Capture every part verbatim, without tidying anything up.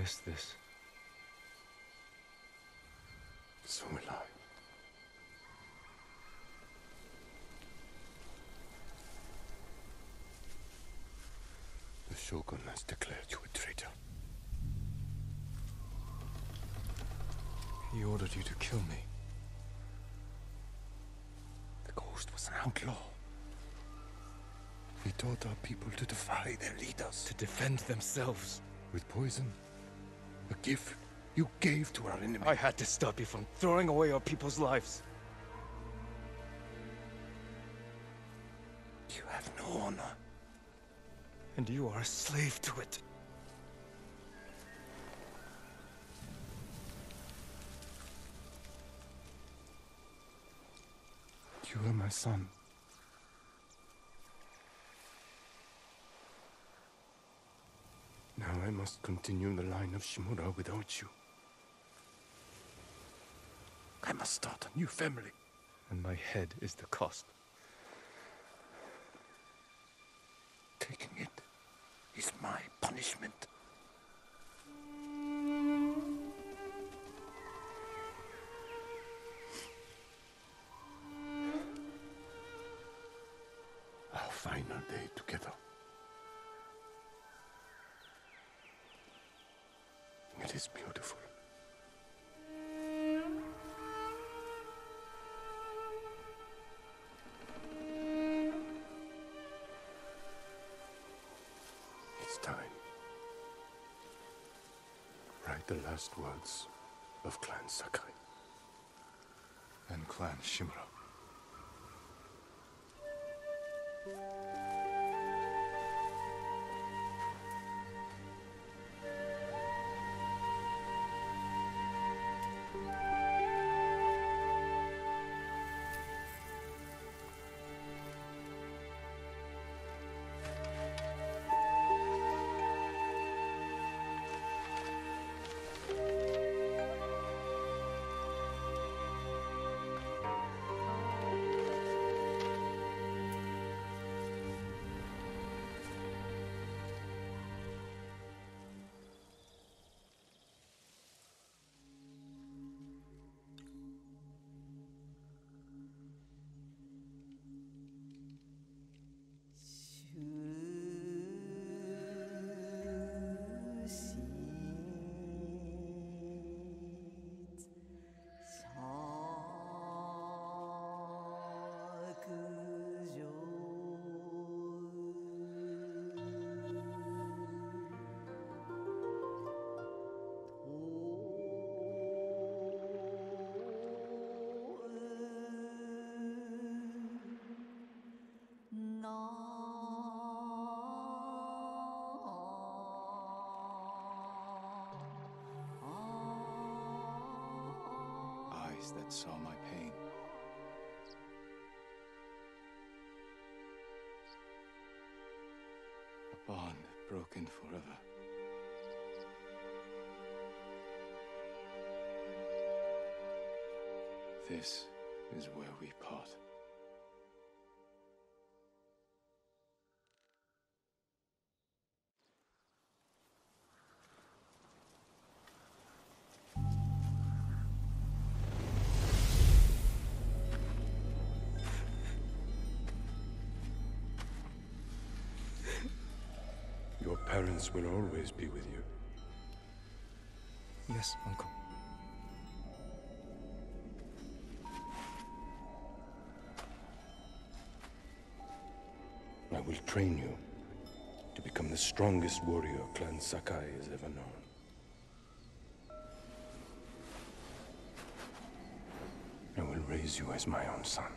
miss this. So will I. The Shogun has declared you a traitor. He ordered you to kill me. The Ghost was an outlaw. He taught our people to defy their leaders. To defend themselves. With poison. A gift you gave to our enemy. I had to stop you from throwing away our people's lives. You have no honor. And you are a slave to it. You are my son. Now I must continue the line of Shimura without you. I must start a new family. And my head is the cost. Taking it is my punishment. Our final day together. It is beautiful. It's time. Write the last words of Clan Sakai. And Clan Shimura. Eyes that saw my pain. A bond broken forever. This is where we part. Your parents will always be with you. Yes, Uncle. I will train you to become the strongest warrior Clan Sakai has ever known. I will raise you as my own son.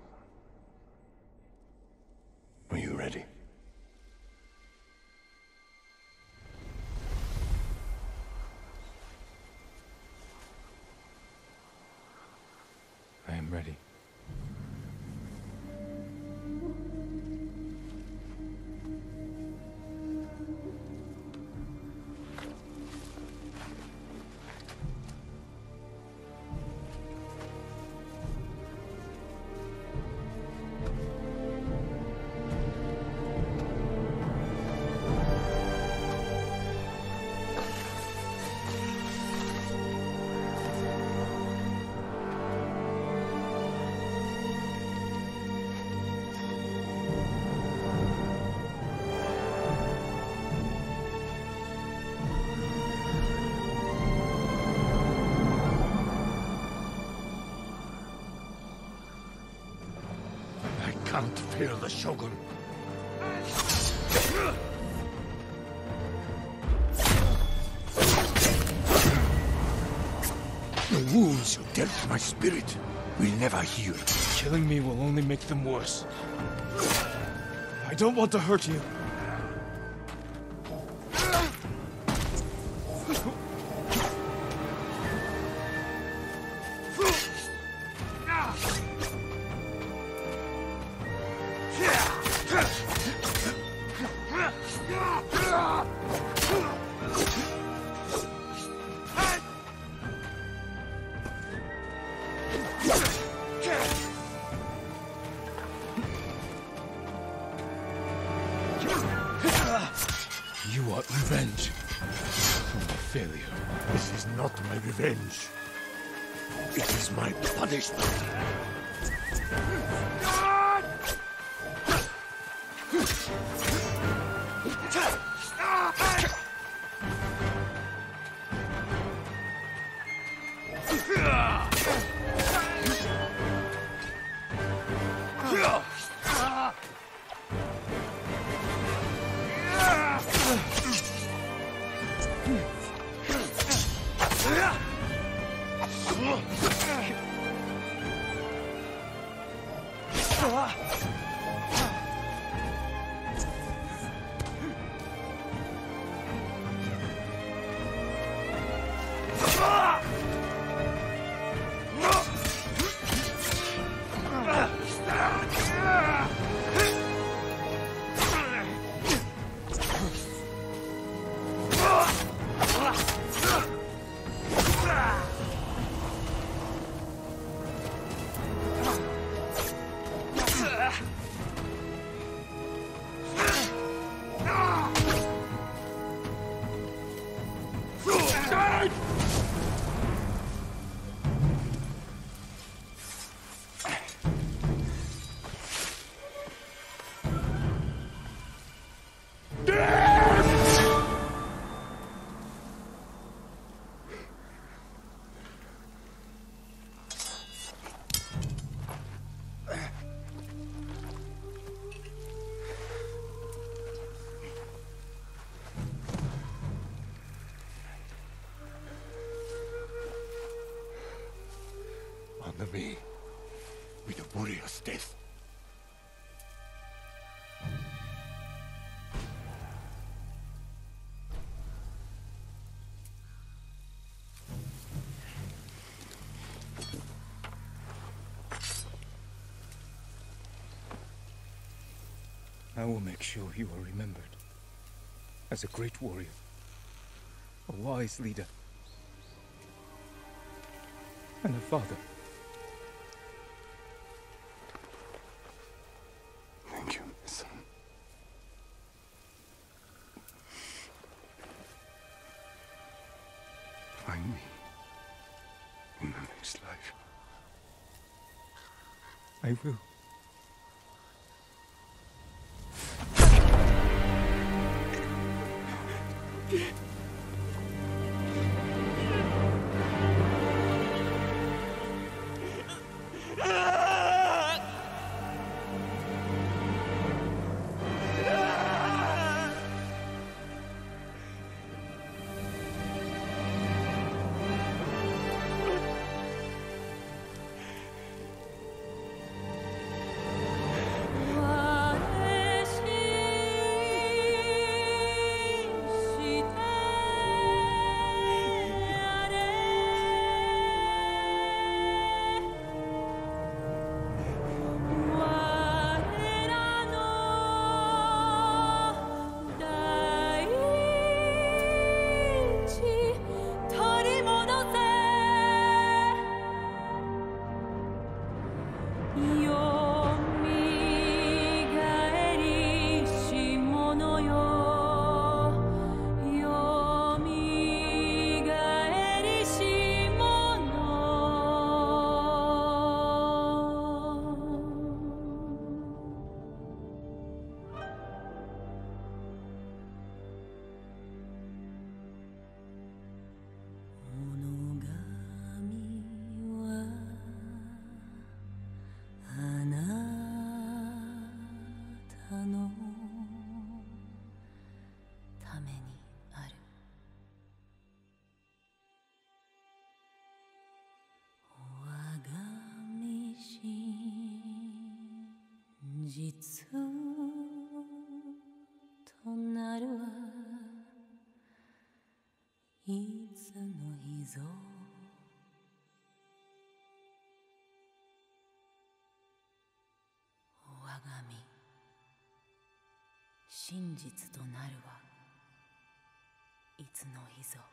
Are you ready? I am ready. can't fail the Shogun. The wounds you dealt my spirit will never heal. Killing me will only make them worse. I don't want to hurt you. You want revenge for my failure. This is not my revenge. It is my punishment. Honor me with a warrior's death. I will make sure you are remembered as a great warrior, a wise leader, and a father. Thank you, my son. Find me in the next life. I will. 実となるはいつの日ぞ我が身真実となるはいつの日ぞ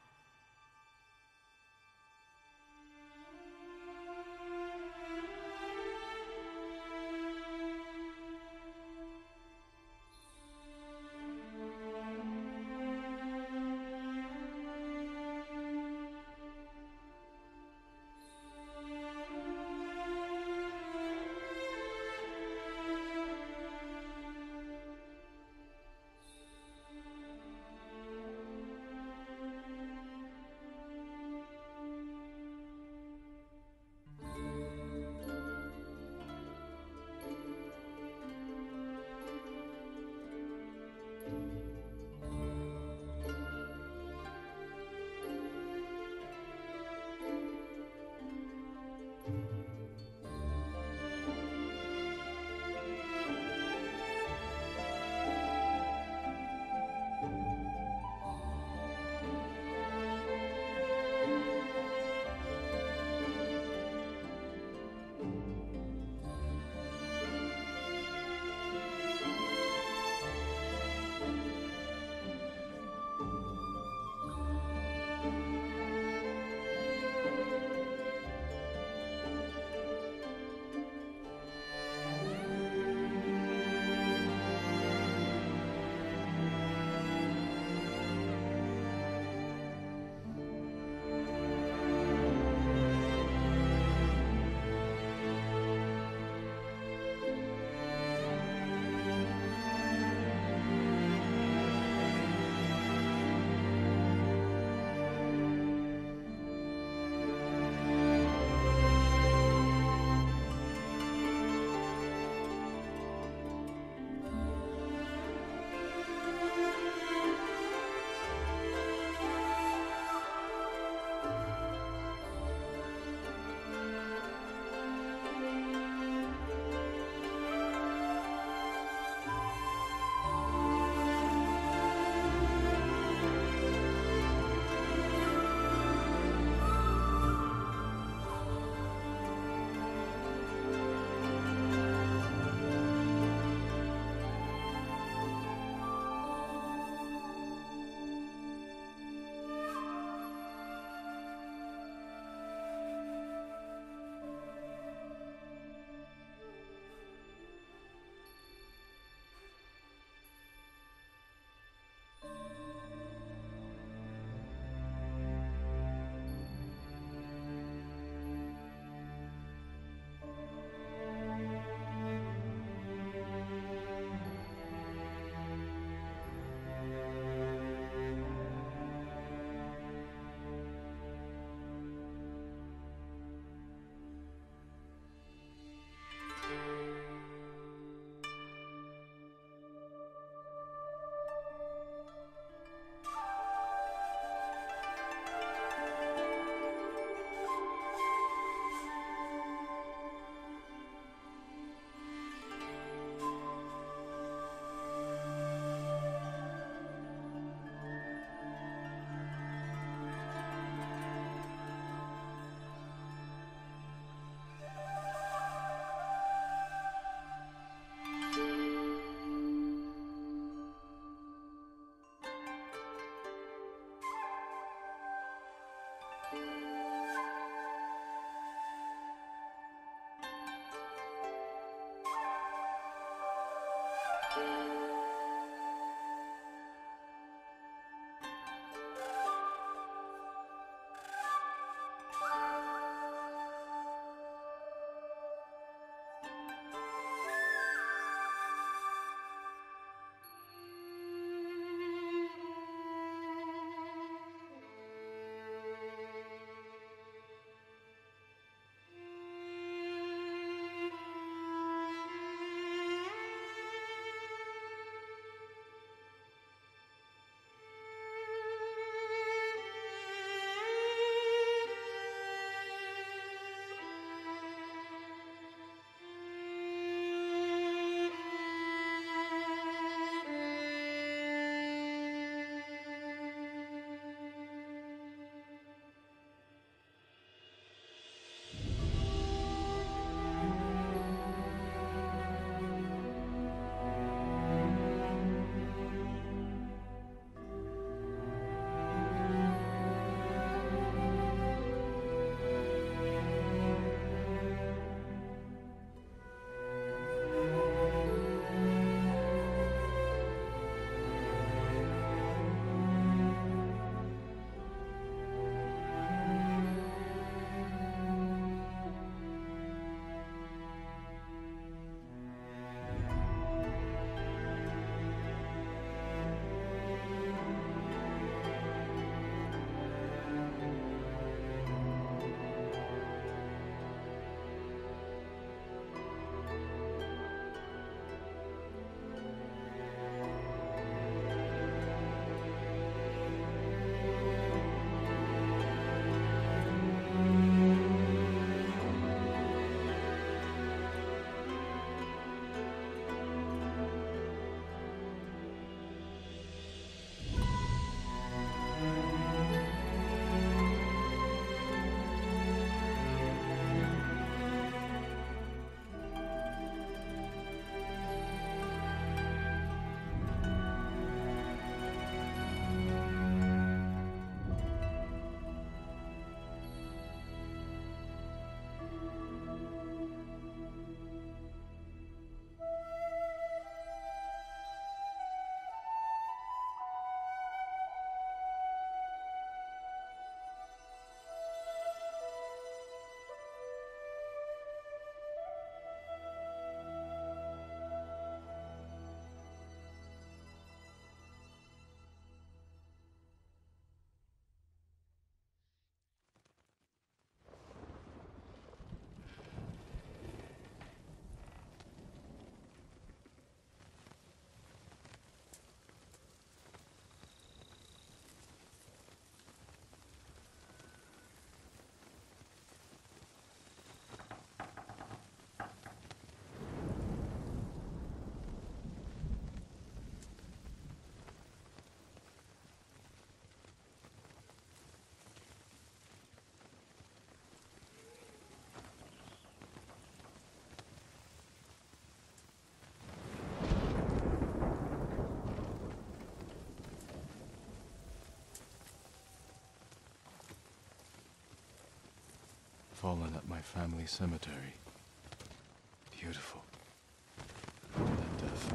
fallen at my family cemetery. Beautiful. That death.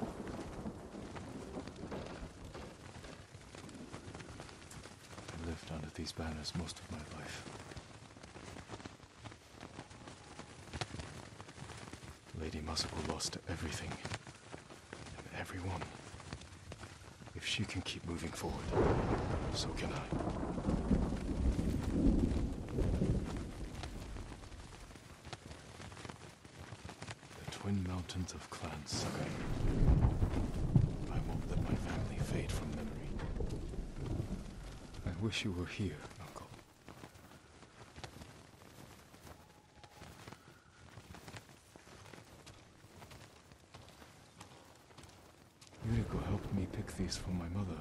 I lived under these banners most of my life. Lady Masako lost everything. And everyone. If she can keep moving forward, so can I. The twin mountains of Clan Sakai. I won't let my family fade from memory. I wish you were here, Uncle. Yuriko helped me pick these for my mother.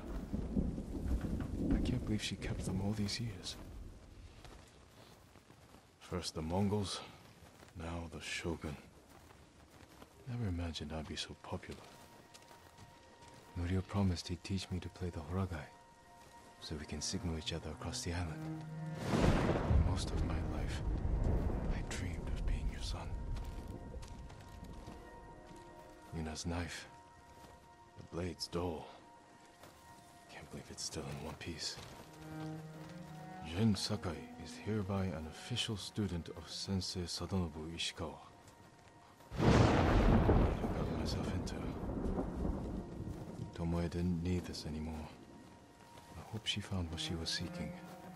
I can't believe she kept them all these years. First the Mongols, now the Shogun. Never imagined I'd be so popular. Norio promised he'd teach me to play the Horagai, so we can signal each other across the island. Most of my life, I dreamed of being your son. Yuna's knife. The blade's dull. Can't believe it's still in one piece. Jin Sakai is hereby an official student of Sensei Sadanobu Ishikawa. What I got myself into. Tomoe didn't need this anymore. I hope she found what she was seeking.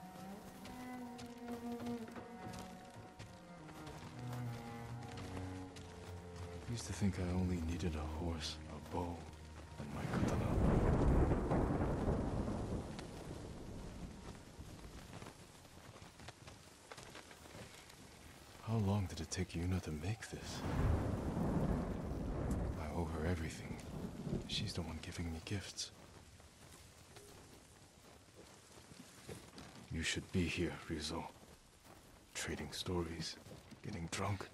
I used to think I only needed a horse, a bow, and my katana. How long did it take Yuna to make this? I owe her everything. She's the one giving me gifts. You should be here, Ryuzo. Trading stories, getting drunk.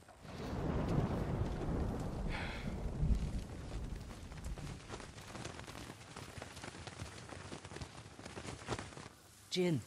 Jin,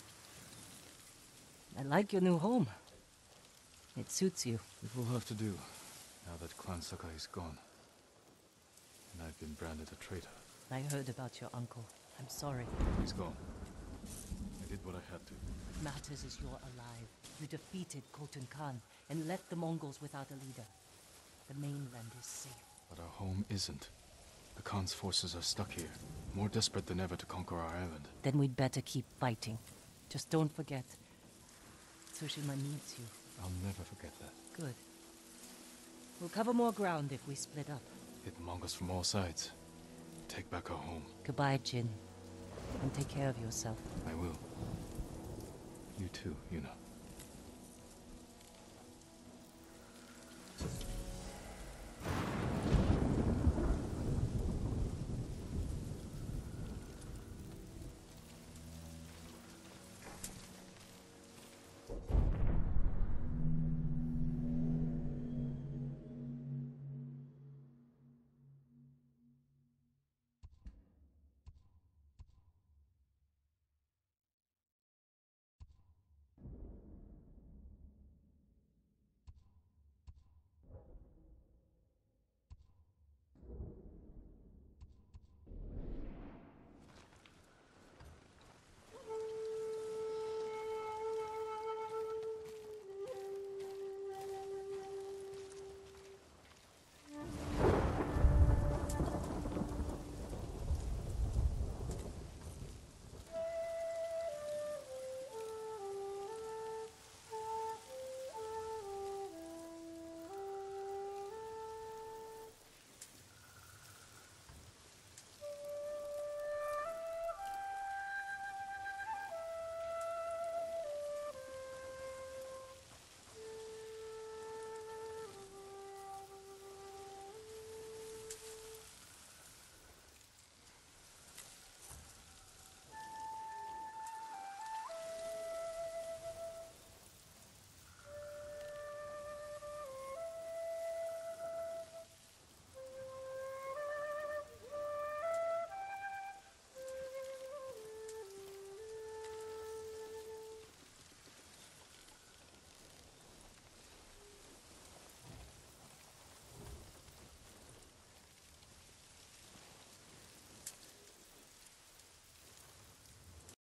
I like your new home. It suits you. It will have to do, now that Clan Sakai is gone. And I've been branded a traitor. I heard about your uncle. I'm sorry. He's gone. I did what I had to. What matters is you're alive. You defeated Khotun Khan and left the Mongols without a leader. The mainland is safe. But our home isn't. The Khan's forces are stuck here, more desperate than ever to conquer our island. Then we'd better keep fighting. Just don't forget. Tsushima needs you. I'll never forget that. Good. We'll cover more ground if we split up. Hit Mongols from all sides. Take back our home. Goodbye, Jin. And take care of yourself. I will. You too, Yuna.